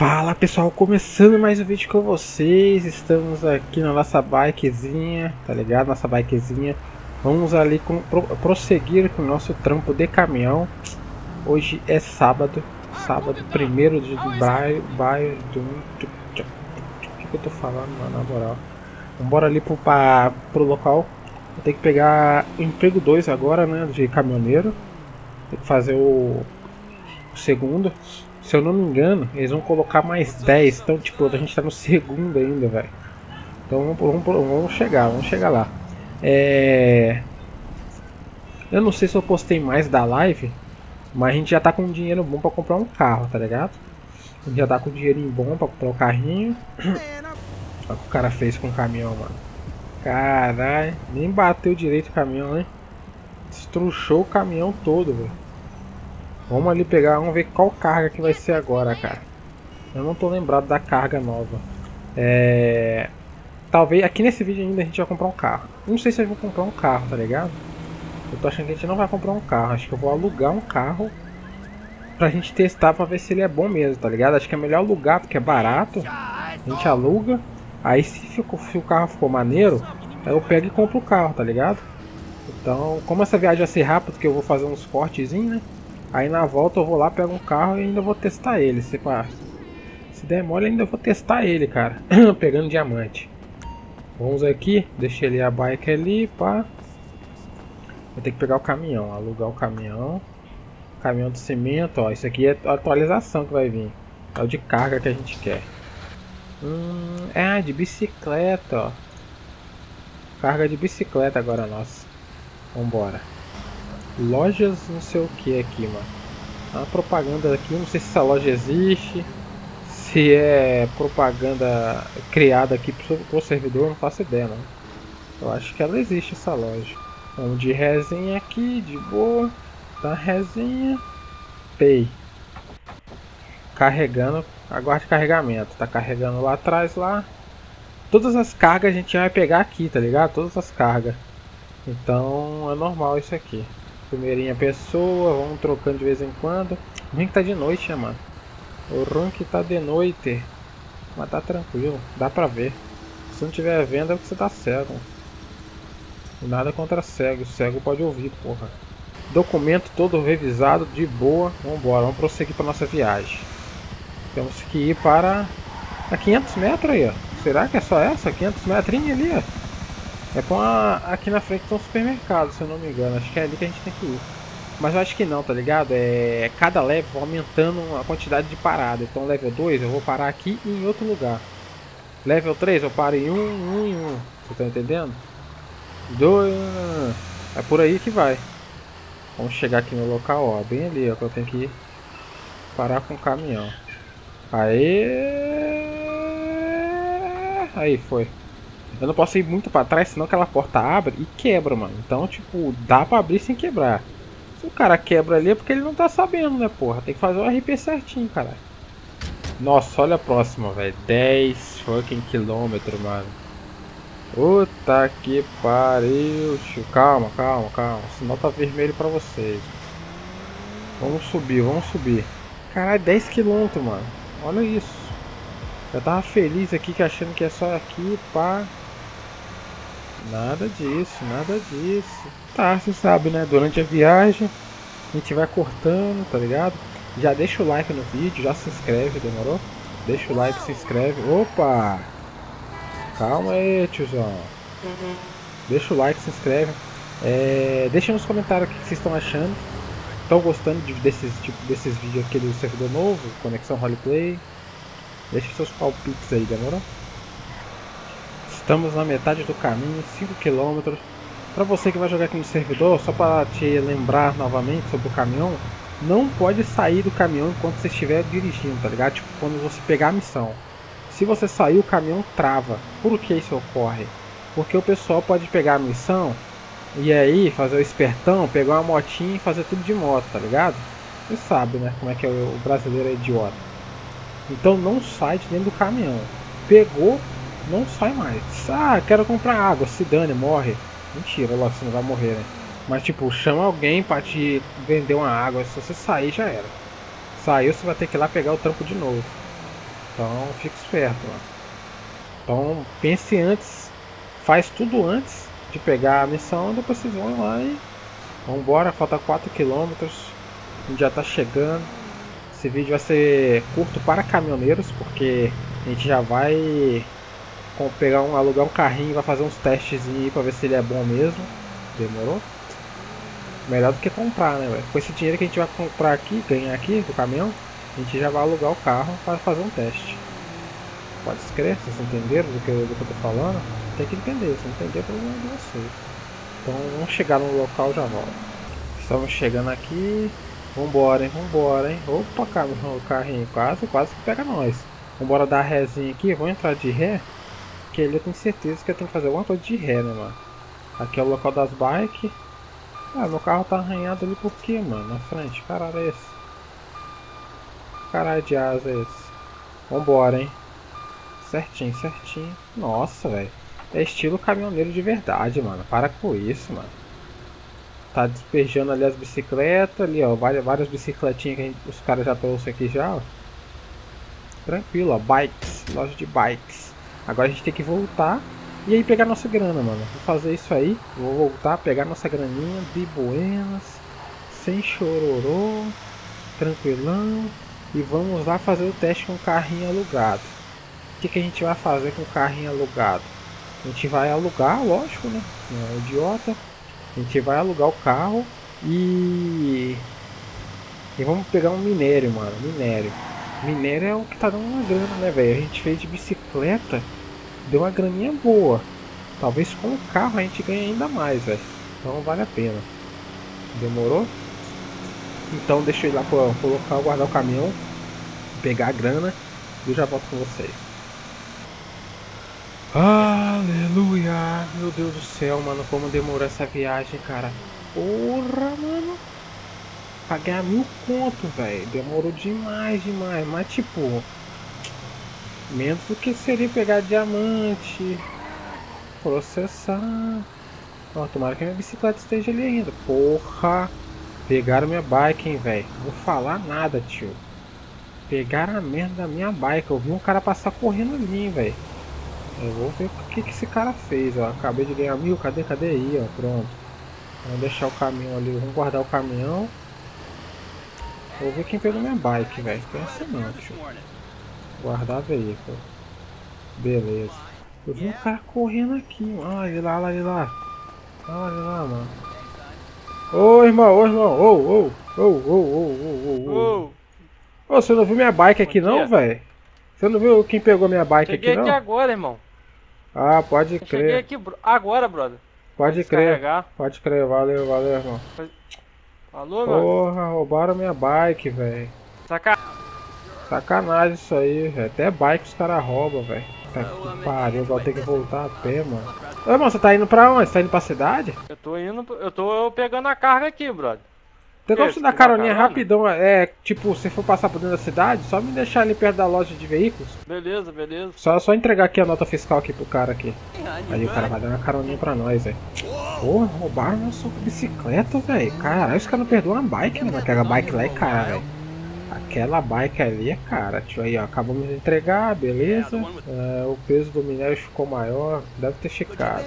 Fala pessoal, começando mais um vídeo com vocês. Estamos aqui na nossa bikezinha, tá ligado? Nossa bikezinha. Vamos ali prosseguir com o nosso trampo de caminhão. Hoje é sábado, sábado 1º de maio. O que eu tô falando, mano, na moral? Vambora ali pro local. Vou ter que pegar o emprego 2 agora, né, de caminhoneiro. Tem que fazer o segundo. Se eu não me engano, eles vão colocar mais 10. Então, tipo, a gente tá no segundo ainda, velho. Então, vamos chegar lá. Eu não sei se eu postei mais da live, mas a gente já tá com dinheiro bom pra comprar um carro, tá ligado? A gente já tá com dinheirinho bom pra comprar o carrinho. Olha o que o cara fez com o caminhão, mano. Caralho, nem bateu direito o caminhão, hein? Estruchou o caminhão todo, velho. Vamos ali pegar, vamos ver qual carga que vai ser agora, cara. Eu não tô lembrado da carga nova. Talvez aqui nesse vídeo ainda a gente vai comprar um carro. Não sei se eu vou comprar um carro, tá ligado? Eu tô achando que a gente não vai comprar um carro. Acho que eu vou alugar um carro pra gente testar, pra ver se ele é bom mesmo, tá ligado? Acho que é melhor alugar porque é barato. A gente aluga. Aí se o carro ficou maneiro, aí eu pego e compro o carro, tá ligado? Então, como essa viagem vai ser rápida, porque eu vou fazer uns cortezinhos, né? Aí na volta eu vou lá, pego um carro e ainda vou testar ele. Se der mole, ainda vou testar ele, cara. Pegando diamante. Vamos aqui, deixei ali a bike ali, pá. Vou ter que pegar o caminhão, alugar o caminhão. Caminhão de cimento, ó. Isso aqui é a atualização que vai vir. É o de carga que a gente quer. De bicicleta, ó. Carga de bicicleta agora, nossa. Vambora. Lojas não sei o que aqui, mano. Uma propaganda aqui, não sei se essa loja existe, se é propaganda criada aqui pro servidor, não faço ideia, não. Eu acho que ela existe, essa loja. Vamos de resinha aqui, de boa. Tá, resinha. Pay. Carregando, aguarde carregamento. Tá carregando lá atrás, lá. Todas as cargas a gente vai pegar aqui, tá ligado? Todas as cargas. Então é normal isso aqui. Primeirinha pessoa, vamos trocando de vez em quando. O ruim que tá de noite, né, mano? O ruim que tá de noite. Mas tá tranquilo, dá pra ver. Se não tiver vendo é porque você tá cego. Nada contra cego, cego pode ouvir, porra. Documento todo revisado, de boa. Vambora, vamos prosseguir pra nossa viagem. Temos que ir para a 500 metros aí, ó. Será que é só essa? 500 metrinhos ali, ó. É com aqui na frente tem um supermercado, se eu não me engano. Acho que é ali que a gente tem que ir. Mas eu acho que não, tá ligado? Cada level aumentando a quantidade de parada. Então level 2 eu vou parar aqui e em outro lugar. Level 3 eu paro em um. Você tá entendendo? 2. É por aí que vai. Vamos chegar aqui no local, ó. Bem ali, ó. Que eu tenho que parar com o caminhão. Aí foi. Eu não posso ir muito pra trás, senão aquela porta abre e quebra, mano. Então, tipo, dá pra abrir sem quebrar. Se o cara quebra ali é porque ele não tá sabendo, né, porra? Tem que fazer o RP certinho, cara. Nossa, olha a próxima, velho. 10 fucking quilômetros, mano. Puta que pariu, tio. Calma. Sinal tá vermelho pra vocês. Vamos subir. Caralho, 10 quilômetros, mano. Olha isso. Eu tava feliz aqui, que achando que é só aqui, pá. Nada disso. Tá, você sabe, né? Durante a viagem a gente vai cortando, tá ligado? Já deixa o like no vídeo, já se inscreve, demorou? Deixa o like, se inscreve. Opa! Calma aí, tiozão. Deixa o like, se inscreve. Deixa nos comentários o que vocês estão achando. Estão gostando desses vídeos aqui do servidor novo, Conexão Roleplay? Deixa seus palpites aí, demorou? Estamos na metade do caminho, 5 km. Para você que vai jogar aqui no servidor, só para te lembrar novamente sobre o caminhão, não pode sair do caminhão enquanto você estiver dirigindo, tá ligado? Tipo, quando você pegar a missão. Se você sair, o caminhão trava. Por que isso ocorre? Porque o pessoal pode pegar a missão e aí fazer o espertão, pegar uma motinha e fazer tudo de moto, tá ligado? Você sabe, né? Como é que o brasileiro é idiota. Então não sai de dentro do caminhão. Pegou, não sai mais. Quero comprar água, se dane, morre. Mentira, logo você não vai morrer, né? Mas tipo, chama alguém pra te vender uma água. Se você sair, já era. Saiu, você vai ter que ir lá pegar o trampo de novo. Então fica esperto, mano. Então pense antes, faz tudo antes de pegar a missão, depois vocês vão lá e vambora, falta 4 quilômetros, a gente já tá chegando. Esse vídeo vai ser curto para caminhoneiros, porque a gente já vai alugar um carrinho e vai fazer uns testes aí pra ver se ele é bom mesmo. Demorou? Melhor do que comprar, né, velho? Com esse dinheiro que a gente vai comprar aqui, ganhar aqui do caminhão, a gente já vai alugar o carro para fazer um teste. Pode escrever, vocês entenderam do que eu tô falando? Tem que entender, se não entender é problema de vocês. Então vamos chegar no local, já volto. Estamos chegando aqui. Vambora, hein, vambora, hein. Opa, o carrinho quase que pega nós. Vambora dar rézinha aqui, vou entrar de ré. Que ali eu tenho certeza que eu tenho que fazer alguma coisa de ré, né, mano. Aqui é o local das bikes. Ah, meu carro tá arranhado ali por quê, mano? Na frente, caralho é esse? Caralho de asa é esse? Vambora, hein. Certinho, certinho. Nossa, velho. É estilo caminhoneiro de verdade, mano. Para com isso, mano. Tá despejando ali as bicicletas. Ali, ó. Várias bicicletinhas que os caras já trouxeram aqui já, ó. Tranquilo, ó. Bikes. Loja de bikes. Agora a gente tem que voltar. E aí pegar nossa grana, mano. Vou fazer isso aí. Vou voltar, pegar nossa graninha. De buenas. Sem chororô. Tranquilão. E vamos lá fazer o teste com o carrinho alugado. O que a gente vai fazer com o carrinho alugado? A gente vai alugar, lógico, né? Não é idiota. A gente vai alugar o carro e vamos pegar um minério, mano. Minério é o que tá dando uma grana, né, velho? A gente fez de bicicleta, deu uma graninha boa. Talvez com o carro a gente ganhe ainda mais, velho. Então vale a pena. Demorou? Então deixa eu ir lá pro local, guardar o caminhão, pegar a grana e eu já volto com vocês. Aleluia! Meu Deus do céu, mano, como demorou essa viagem, cara. Porra, mano. Pra ganhar 1000 conto, velho. Demorou demais. Mas tipo, menos do que seria pegar diamante, processar. Ó, tomara que minha bicicleta esteja ali ainda. Porra! Pegaram minha bike, hein, velho. Não vou falar nada, tio. Pegaram a merda da minha bike. Eu vi um cara passar correndo ali, velho. Eu vou ver o que esse cara fez, ó. Acabei de ganhar 1000, cadê aí, ó. Pronto. Vamos deixar o caminhão ali, vamos guardar o caminhão. Vou ver quem pegou minha bike, velho. Pensa não, tio. Guardar veículo. Beleza. Eu vi um cara correndo aqui, mano. Olha lá, olha lá. Olha lá, mano. Ô, irmão, ô. Ô, você não viu minha bike aqui não, velho? Você não viu quem pegou minha bike aqui não? Cheguei aqui agora, irmão. Ah, pode crer. Cheguei aqui agora, brother. Pode crer. Pode crer, valeu, irmão. Falou, mano? Porra, roubaram minha bike, velho. Sacanagem isso aí, velho. Até bike os caras roubam, velho. Tá que pariu, vou ter que voltar a pé, mano. Ô, irmão, você tá indo pra onde? Você tá indo pra cidade? Eu tô pegando a carga aqui, brother. Tem como você dar caroninha rapidão? É, tipo, se for passar por dentro da cidade, só me deixar ali perto da loja de veículos. Beleza. Só entregar aqui a nota fiscal aqui pro cara aqui. Aí o cara vai dar uma caroninha pra nós, velho. Porra, roubaram nossa bicicleta, velho. Caralho, os caras não perdoam a bike, mano. Aquela bike lá é cara, velho. Aquela bike ali é cara, tio. Aí, ó, acabamos de entregar, beleza. O peso do minério ficou maior. Deve ter checado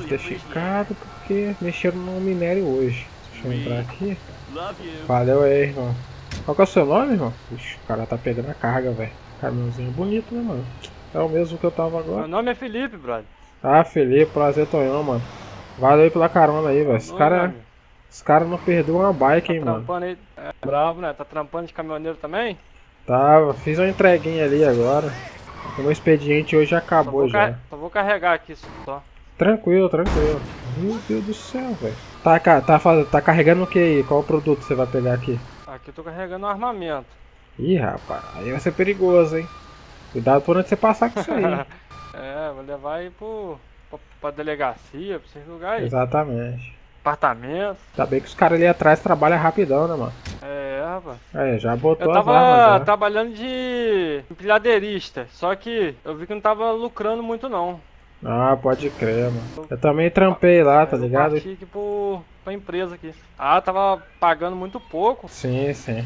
porque mexeram no minério hoje. Deixa eu entrar aqui. Valeu aí, irmão. Qual que é o seu nome, irmão? Ixi, o cara tá pegando a carga, velho. Caminhãozinho bonito, né, mano? É o mesmo que eu tava agora. Meu nome é Felipe, brother. Ah, Felipe, prazer, Tonhão, mano. Valeu aí pela carona aí, velho. Os caras não perdoam a bike, hein, mano. Aí. É bravo, né? Tá trampando de caminhoneiro também? Tava, fiz uma entreguinha ali agora. O meu expediente hoje já acabou já. Só vou carregar aqui só. Tranquilo. Meu Deus do céu, velho. Tá carregando o que aí? Qual o produto você vai pegar aqui? Aqui eu tô carregando um armamento. Ih, rapaz, aí vai ser perigoso, hein? Cuidado por onde você passar com isso aí. Vou levar aí pra delegacia, pra esses lugares aí. Exatamente. Apartamento. Tá bem que os caras ali atrás trabalham rapidão, né, mano? Rapaz. Já botou as armas. Eu tava trabalhando de empilhadeirista, só que eu vi que não tava lucrando muito não. Ah, pode crer, mano. Eu também trampei lá, tá ligado? Eu parti aqui pra empresa aqui. Tava pagando muito pouco. Sim.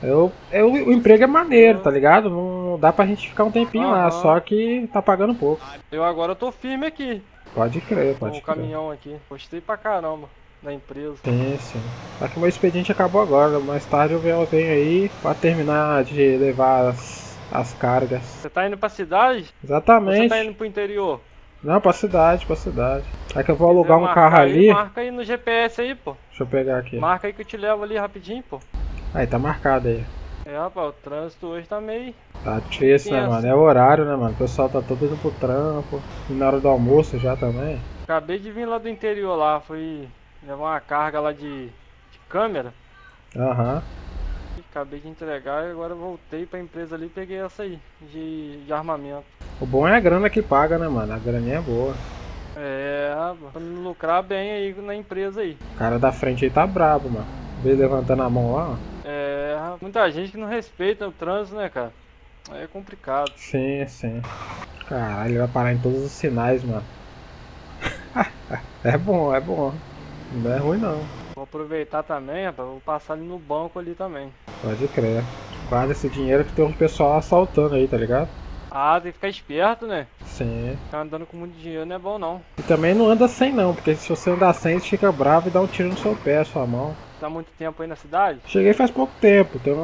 O emprego é maneiro, tá ligado? Não dá pra gente ficar um tempinho lá, só que tá pagando pouco. Eu agora tô firme aqui. Pode crer, pode Com crer. o caminhão aqui. Gostei pra caramba da empresa. Sim, sim. Só que o meu expediente acabou agora. Mais tarde eu venho aí pra terminar de levar as cargas. Você tá indo pra cidade? Exatamente. Ou você tá indo pro interior? Não, pra cidade, pra cidade. É que eu vou alugar um carro ali. Marca aí no GPS aí, pô. Deixa eu pegar aqui. Marca aí que eu te levo ali rapidinho, pô. Aí, tá marcado aí. É, rapaz, o trânsito hoje tá meio... Tá difícil, né, mano? É horário, né, mano? O pessoal tá todo indo pro trampo. E na hora do almoço já também. Acabei de vir lá do interior lá, fui levar uma carga lá de câmera. Aham. Acabei de entregar e agora voltei pra empresa ali e peguei essa aí, de armamento. O bom é a grana que paga, né, mano? A graninha é boa. É, pra me lucrar bem aí na empresa aí. O cara da frente aí tá brabo, mano. Veio levantando a mão lá, ó. É, muita gente que não respeita o trânsito, né, cara? Aí é complicado. Sim, sim. Caralho, ele vai parar em todos os sinais, mano. É bom, é bom. Não é ruim não. Vou aproveitar também, rapaz, vou passar ali no banco ali também. Pode crer. Guarda esse dinheiro que tem um pessoal assaltando aí, tá ligado? Ah, tem que ficar esperto, né? Sim. Ficar andando com muito dinheiro não é bom não. E também não anda sem não, porque se você andar sem, você fica bravo e dá um tiro no seu pé, sua mão. Tá muito tempo aí na cidade? Cheguei faz pouco tempo, tem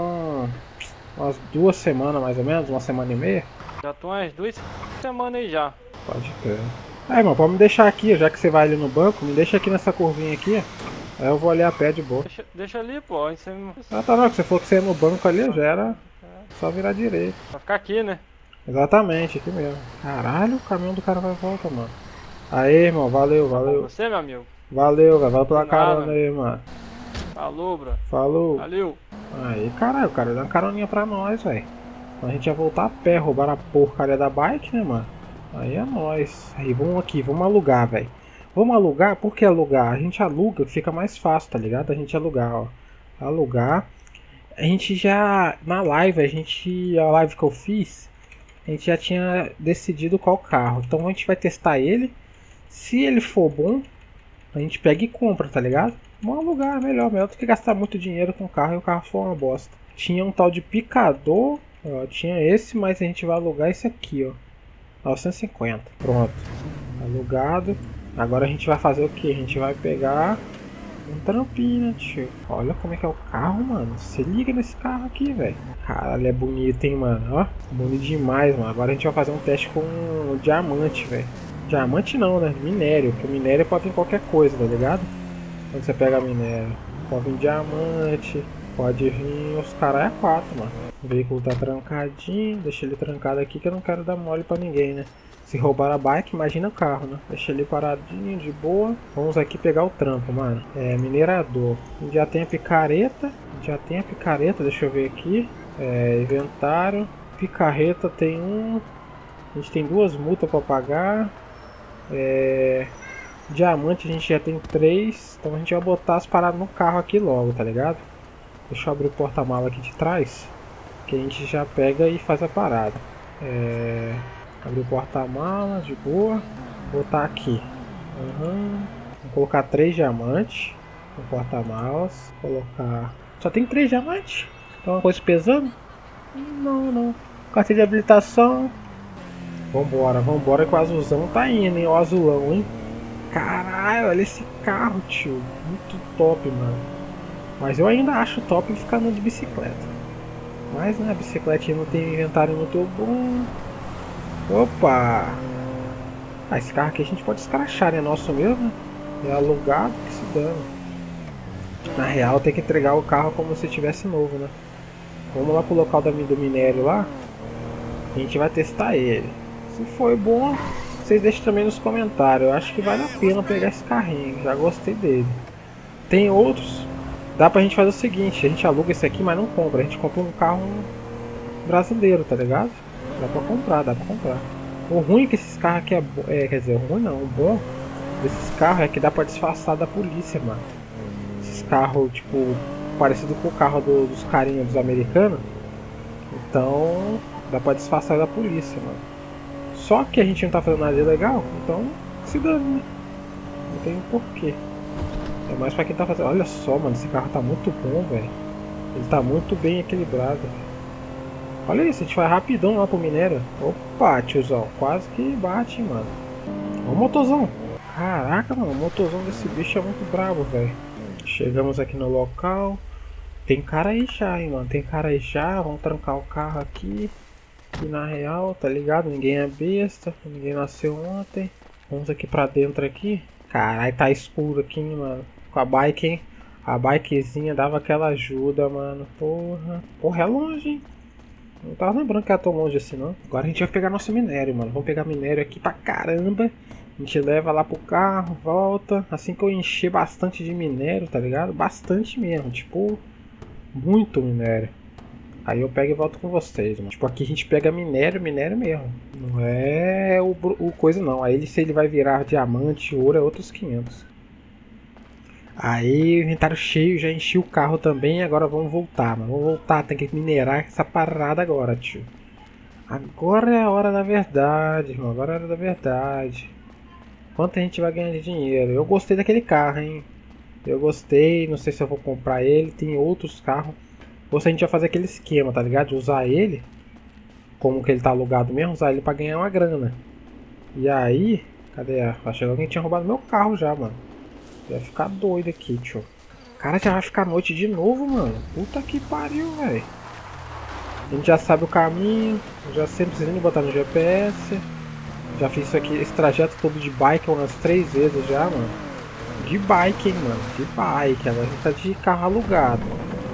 umas 2 semanas mais ou menos, 1 semana e meia. Já tô umas 2 semanas aí já. Pode crer. Aí, mano, pode me deixar aqui, já que você vai ali no banco, me deixa aqui nessa curvinha aqui. Aí eu vou ali a pé de boa. Deixa ali, pô. Aí você... Ah, tá não, que você falou que você ia no banco ali, já era só virar direito. Vai ficar aqui, né? Exatamente, aqui mesmo. Caralho, o caminhão do cara vai volta, mano. Aí, irmão, valeu, valeu. Você, meu amigo. Valeu, velho, valeu pela carona aí, mano. Falou, bro. Falou. Valeu. Aí, caralho, o cara deu uma caroninha pra nós, velho. A gente ia voltar a pé, roubaram a porcaria da bike, né, mano? Aí é nóis. Aí, vamos aqui, vamos alugar, velho. Vamos alugar? Por que alugar? A gente aluga, fica mais fácil, tá ligado? A gente alugar, ó. Alugar. A gente já, na live, a live que eu fiz, a gente já tinha decidido qual carro. Então a gente vai testar ele. Se ele for bom, a gente pega e compra, tá ligado? Vamos alugar, melhor do que gastar muito dinheiro com o carro e o carro for uma bosta. Tinha um tal de picador, ó, tinha esse, mas a gente vai alugar esse aqui, ó. 950. Pronto. Alugado. Agora a gente vai fazer o que? A gente vai pegar um trampinho, né, tio? Olha como é que é o carro, mano. Se liga nesse carro aqui, velho. Caralho, é bonito, hein, mano. Ó, bonito demais, mano. Agora a gente vai fazer um teste com um diamante, velho. Diamante não, né? Minério. Porque minério pode vir qualquer coisa, tá ligado? Quando você pega minério. Pode vir diamante. Pode vir os caras a 4, mano. O veículo tá trancadinho. Deixa ele trancado aqui que eu não quero dar mole pra ninguém, né? Se roubar a bike, imagina o carro, né? Deixa ele paradinho, de boa. Vamos aqui pegar o trampo, mano. É, minerador. Já tem a picareta. Deixa eu ver aqui. É, inventário. Picareta tem um. A gente tem 2 multas pra pagar. É, diamante a gente já tem 3. Então a gente vai botar as paradas no carro aqui logo, tá ligado? Deixa eu abrir o porta-mala aqui de trás. Que a gente já pega e faz a parada. É... Abrir o porta-mala de boa. Botar aqui. Vou colocar 3 diamantes no porta-malas. Colocar. Só tem 3 diamantes? Tem uma coisa pesando? Não. Carteira de habilitação. Vambora que o azulzão tá indo, hein? O azulão, hein? Caralho, olha esse carro, tio. Muito top, mano. Mas eu ainda acho top ficar andando de bicicleta. Mas né, a bicicletinha não tem inventário muito bom. Opa! Ah, esse carro aqui a gente pode escrachar, é nosso mesmo, né? É alugado, que se dane. Na real tem que entregar o carro como se tivesse novo, né? Vamos lá pro local do minério lá. A gente vai testar ele. Se for bom, vocês deixem também nos comentários. Eu acho que vale a pena pegar esse carrinho. Já gostei dele. Tem outros. Dá pra gente fazer o seguinte. A gente aluga esse aqui, mas não compra. A gente compra um carro brasileiro, tá ligado? Dá pra comprar. O ruim é que esses carros aqui quer dizer, o ruim não, o bom desses carros é que dá pra disfarçar da polícia, mano. Esses carros, tipo, parecido com o carro dos carinhos dos americanos. Então, dá pra disfarçar da polícia, mano. Só que a gente não tá fazendo nada de legal, então se dane, né? Não tem porquê. É mais pra quem tá fazendo. Olha só, mano, esse carro tá muito bom, velho. Ele tá muito bem equilibrado. Olha isso, a gente vai rapidão lá pro minério. Opa, tiozão, quase que bate, mano. Ó o motorzão. Caraca, mano, o motorzão desse bicho é muito brabo, velho. Chegamos aqui no local. Tem cara aí já, hein, mano. Tem cara aí já. Vamos trancar o carro aqui. E na real, tá ligado? Ninguém é besta. Ninguém nasceu ontem. Vamos aqui pra dentro aqui. Caralho, tá escuro aqui, hein, mano. Com a bike, hein. A bikezinha dava aquela ajuda, mano. Porra. Porra, é longe, hein. Não tava lembrando que era tão longe assim, não. Agora a gente vai pegar nosso minério, mano. Vamos pegar minério aqui pra caramba. A gente leva lá pro carro, volta. Assim que eu encher bastante de minério, tá ligado? Bastante mesmo, tipo, muito minério. Aí eu pego e volto com vocês, mano. Tipo, aqui a gente pega minério, minério mesmo. Não é o coisa não. Aí se ele vai virar diamante, ouro, é outros 500. Aí, inventário cheio, já enchi o carro também. Agora vamos voltar, mano. Vamos voltar, tem que minerar essa parada agora, tio. Agora é a hora da verdade, irmão. Agora é a hora da verdade. Quanto a gente vai ganhar de dinheiro? Eu gostei daquele carro, hein. Eu gostei, não sei se eu vou comprar ele. Tem outros carros. Ou se a gente vai fazer aquele esquema, tá ligado? De usar ele, como que ele tá alugado mesmo, usar ele pra ganhar uma grana. E aí, cadê? Vai chegar alguém que tinha roubado meu carro já, mano. Vai ficar doido aqui, tio. Cara, já vai ficar noite de novo, mano. Puta que pariu, velho. A gente já sabe o caminho. Já sempre precisa botar no GPS. Já fiz isso aqui, esse trajeto todo de bike umas 3 vezes já, mano. De bike, hein, mano. De bike. Agora a gente tá de carro alugado.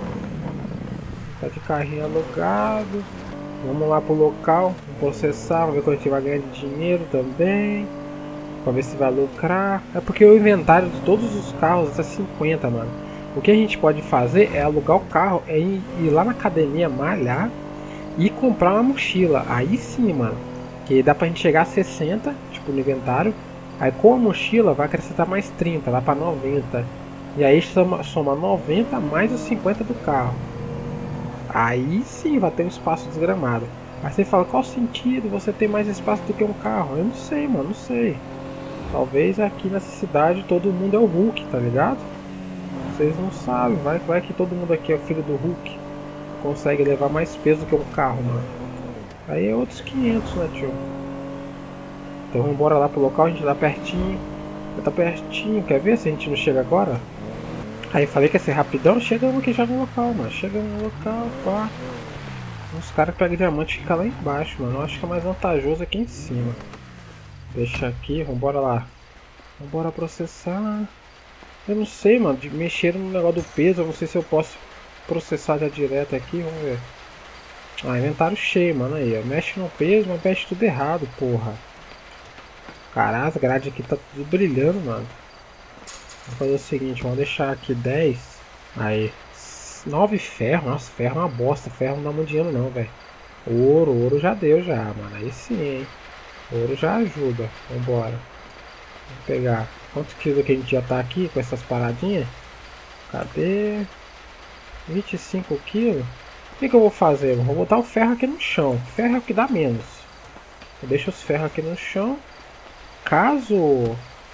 Tá de carrinho alugado. Vamos lá pro local. Vamos processar. Vamos ver quanto a gente vai ganhar de dinheiro também. Pra ver se vai lucrar. É porque o inventário de todos os carros tá 50, mano. O que a gente pode fazer é alugar o carro, é ir lá na academia malhar e comprar uma mochila. Aí sim, mano. Que dá pra gente chegar a 60, tipo, no inventário. Aí com a mochila vai acrescentar mais 30, vai pra 90. E aí soma 90 mais os 50 do carro. Aí sim vai ter um espaço desgramado. Aí você fala, qual o sentido você ter mais espaço do que um carro? Eu não sei, mano, não sei. Talvez aqui nessa cidade todo mundo é o Hulk, tá ligado? Vocês não sabem, vai que todo mundo aqui é o filho do Hulk. Consegue levar mais peso do que um carro, mano. Aí é outros 500, né, tio? Então vamos embora lá pro local, a gente tá pertinho. Já tá pertinho, quer ver se a gente não chega agora? Aí falei que ia ser rapidão, chegamos aqui já no local, mano. Chegamos no local, pá. Os caras que pegam diamante ficam lá embaixo, mano. Eu acho que é mais vantajoso aqui em cima. Deixa aqui, vambora lá. Vambora processar. Eu não sei, mano, de mexer no negócio do peso. Eu não sei se eu posso processar já direto aqui, vamos ver. Ah, inventário cheio, mano, aí, ó. Mexe no peso, mas mexe tudo errado, porra. Caralho, as grades aqui tá tudo brilhando, mano. Vamos fazer o seguinte, vamos deixar aqui 10. Aí, 9 ferro. Nossa, ferro é uma bosta. Ferro não dá muito dinheiro não, velho. Ouro já deu já, mano. Aí sim, hein. Ouro já ajuda. Vambora. Vamos pegar. Quantos quilos que a gente já tá aqui com essas paradinhas? Cadê? 25 quilos. O que eu vou fazer? Vou botar o ferro aqui no chão. Ferro é o que dá menos. Eu deixo os ferros aqui no chão. Caso...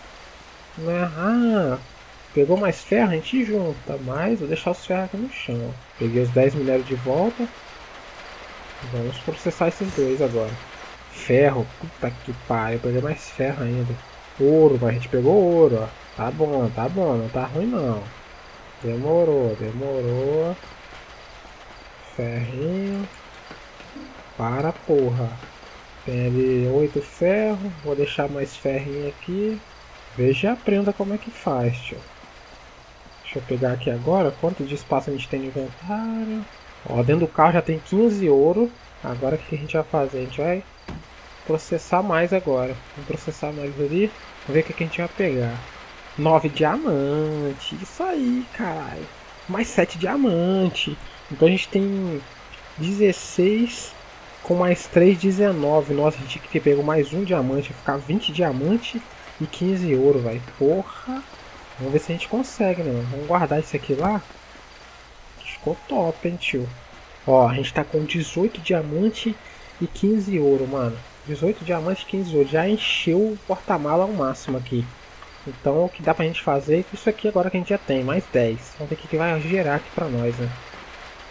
Ah, pegou mais ferro, a gente junta. Mas vou deixar os ferros aqui no chão. Peguei os 10 minérios de volta. Vamos processar esses dois agora. Ferro, puta que pariu. Peguei mais ferro ainda. Ouro, mas a gente pegou ouro, ó. Tá bom, não tá ruim não. Demorou. Ferrinho. Para, porra. Tem ali 8 ferros. Vou deixar mais ferrinho aqui. Veja e aprenda como é que faz, tio. Deixa eu pegar aqui agora. Quanto de espaço a gente tem no inventário? Ó, dentro do carro já tem 15 ouro. Agora o que a gente vai fazer? A gente vai processar mais agora. Vamos processar mais ali. Vamos ver o que a gente vai pegar. 9 diamante. Isso aí, caralho. Mais 7 diamante. Então a gente tem 16 com mais 3, 19. Nossa, a gente tinha que ter pego mais um diamante. Vai ficar 20 diamante e 15 ouro, velho. Porra. Vamos ver se a gente consegue, né? Vamos guardar isso aqui lá. Ficou top, hein, tio. Ó, a gente tá com 18 diamante e 15 ouro, mano. 18 diamantes e 15 ouro. Já encheu o porta-mala ao máximo aqui. Então o que dá pra gente fazer é isso aqui agora que a gente já tem. Mais 10. Vamos ver o que vai gerar aqui pra nós, né?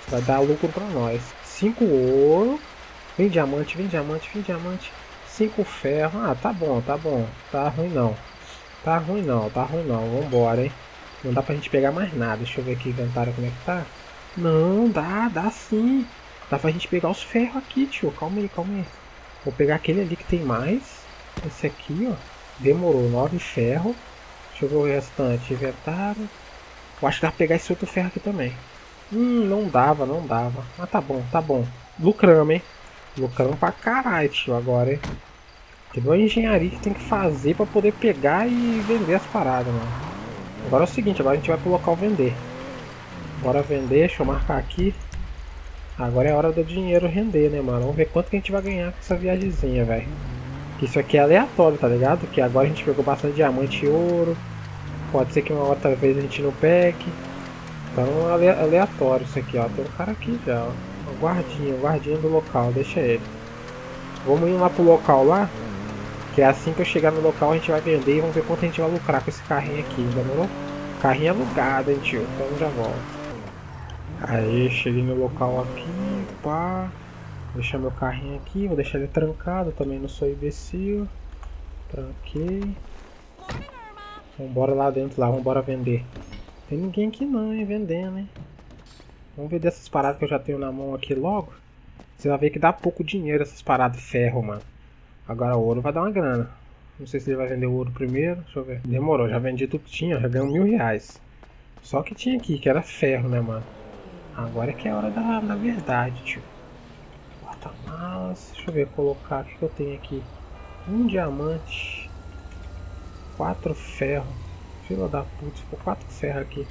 Vai dar lucro pra nós. 5 ouro. Vem diamante, vem diamante, vem diamante. 5 ferro. Ah, tá bom, tá bom. Tá ruim não. Tá ruim não, tá ruim não. Vambora, hein. Não dá pra gente pegar mais nada. Deixa eu ver aqui o inventário como é que tá. Não, dá sim. Dá pra gente pegar os ferros aqui, tio. Calma aí, calma aí. Vou pegar aquele ali que tem mais. Esse aqui, ó. Demorou. 9 ferro. Deixa eu ver o restante. Inventário. Eu acho que dá pra pegar esse outro ferro aqui também. Não dava, não dava. Mas tá bom, tá bom. Lucramos, hein. Lucramos pra caralho, tio, agora, hein. Teve uma engenharia que tem que fazer pra poder pegar e vender as paradas, mano. Agora é o seguinte, agora a gente vai pro local vender. Bora vender, deixa eu marcar aqui. Agora é hora do dinheiro render, né, mano. Vamos ver quanto que a gente vai ganhar com essa viagemzinha, velho. Isso aqui é aleatório, tá ligado? Que agora a gente pegou bastante diamante e ouro. Pode ser que uma outra vez a gente não pegue. Então é aleatório isso aqui, ó. Tem um cara aqui já, ó. O guardinha do local, deixa ele. Vamos ir lá pro local lá. Que é assim que eu chegar no local a gente vai vender e vamos ver quanto a gente vai lucrar com esse carrinho aqui, demorou? Carrinho alugado, hein, tio? Então já volto. Aí, cheguei no local aqui, pá. Vou deixar meu carrinho aqui, vou deixar ele trancado, também não sou imbecil. Tranquei. Vambora lá dentro, lá, vambora vender. Tem ninguém aqui não, hein, vendendo, hein. Vamos ver dessas paradas que eu já tenho na mão aqui logo. Você vai ver que dá pouco dinheiro essas paradas de ferro, mano. Agora o ouro vai dar uma grana. Não sei se ele vai vender o ouro primeiro, deixa eu ver. Demorou, já vendi tudo que tinha, já ganhou R$1000. Só que tinha aqui, que era ferro, né, mano. Agora é que é a hora da verdade, tio. Porta-malas, deixa eu ver, colocar o que eu tenho aqui. 1 diamante. 4 ferro. Fila da puta, ficou 4 ferro aqui.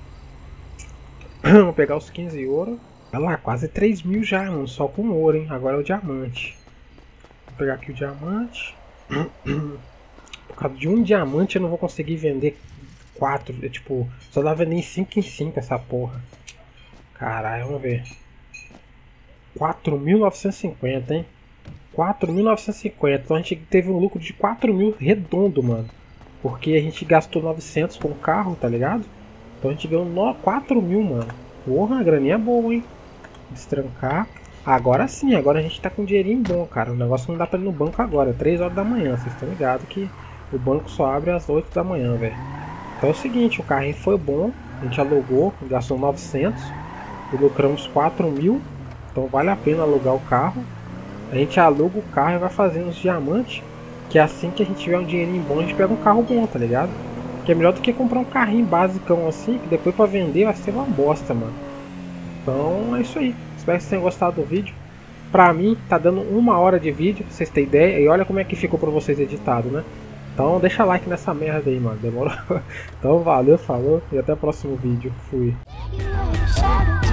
Vou pegar os 15 ouro. Olha lá, quase 3.000 já, mano, só com ouro, hein. Agora é o diamante. Vou pegar aqui o diamante. Por causa de um diamante eu não vou conseguir vender 4. É, tipo, só dá pra vender em 5 em 5 essa porra. Caralho, vamos ver. 4.950, hein? 4.950. Então a gente teve um lucro de 4.000 redondo, mano. Porque a gente gastou 900 com o carro, tá ligado? Então a gente ganhou 4.000, mano. Porra, a graninha boa, hein? Destrancar. Agora sim, agora a gente tá com um dinheirinho bom, cara. O negócio não dá pra ir no banco agora. É 3 horas da manhã, vocês estão ligados que o banco só abre às 8 da manhã, velho. Então é o seguinte, o carrinho foi bom. A gente alugou, gastou 900. E lucramos 4.000. Então vale a pena alugar o carro. A gente aluga o carro e vai fazendo os diamantes. Que é assim que a gente tiver um dinheirinho bom, a gente pega um carro bom, tá ligado? Que é melhor do que comprar um carrinho basicão assim, que depois pra vender vai ser uma bosta, mano. Então é isso aí. Espero que vocês tenham gostado do vídeo. Pra mim, tá dando 1 hora de vídeo, pra vocês terem ideia. E olha como é que ficou pra vocês editado, né? Então deixa like nessa merda aí, mano. Demorou? Então valeu, falou e até o próximo vídeo. Fui.